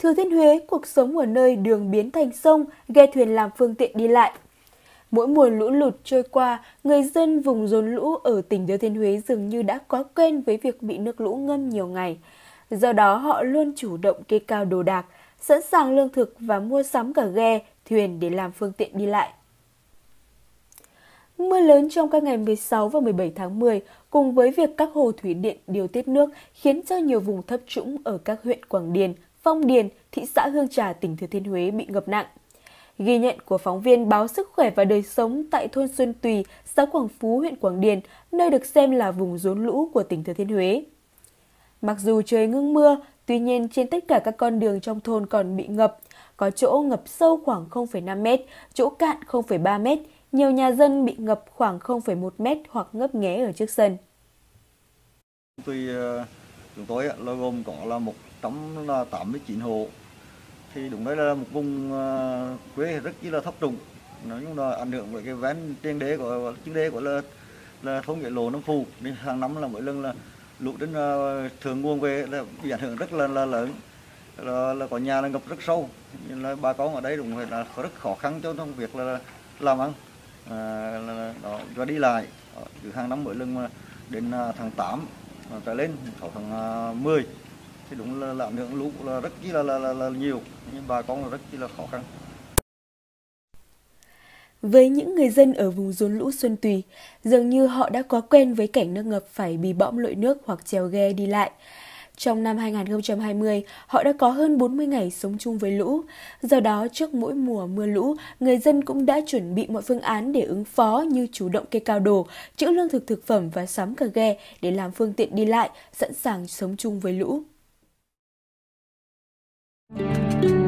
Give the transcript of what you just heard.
Thừa Thiên Huế, cuộc sống ở nơi đường biến thành sông, ghe thuyền làm phương tiện đi lại. Mỗi mùa lũ lụt trôi qua, người dân vùng rốn lũ ở tỉnh Thừa Thiên Huế dường như đã quá quen với việc bị nước lũ ngâm nhiều ngày. Do đó họ luôn chủ động kê cao đồ đạc, sẵn sàng lương thực và mua sắm cả ghe, thuyền để làm phương tiện đi lại. Mưa lớn trong các ngày 16 và 17 tháng 10 cùng với việc các hồ thủy điện điều tiết nước khiến cho nhiều vùng thấp trũng ở các huyện Quảng Điền, Phong Điền, thị xã Hương Trà, tỉnh Thừa Thiên Huế bị ngập nặng. Ghi nhận của phóng viên báo Sức khỏe và đời sống tại thôn Xuân Tùy, xã Quảng Phú, huyện Quảng Điền, nơi được xem là vùng rốn lũ của tỉnh Thừa Thiên Huế. Mặc dù trời ngưng mưa, tuy nhiên trên tất cả các con đường trong thôn còn bị ngập, có chỗ ngập sâu khoảng 0,5 m, chỗ cạn 0,3 m, nhiều nhà dân bị ngập khoảng 0,1 m hoặc ngấp nghé ở trước sân. Chúng tôi là gồm có là 189 hộ. Thì đúng đây là một vùng quê rất là thấp trũng, nói chung là ảnh hưởng với cái ven trên đế của chính đế của là thôn Nghĩa Lộ Nam Phù, nên hàng năm là mỗi lần là lũ đến thượng nguồn về là bị ảnh hưởng rất là lớn, là có nhà là ngập rất sâu, nên là bà con ở đây đúng là rất khó khăn trong việc là làm ăn và đi lại. Từ hàng năm mỗi lần mà đến tháng 8 trở lên 6 tháng 10 thì đúng là ảnh hưởng lũ là rất là nhiều, nhưng bà con là rất là khó khăn. Với những người dân ở vùng rốn lũ Xuân Tùy, dường như họ đã quá quen với cảnh nước ngập phải bị bõm lội nước hoặc chèo ghe đi lại. Trong năm 2020, họ đã có hơn 40 ngày sống chung với lũ. Do đó, trước mỗi mùa mưa lũ, người dân cũng đã chuẩn bị mọi phương án để ứng phó như chủ động kê cao đồ, trữ lương thực thực phẩm và sắm cả ghe để làm phương tiện đi lại, sẵn sàng sống chung với lũ.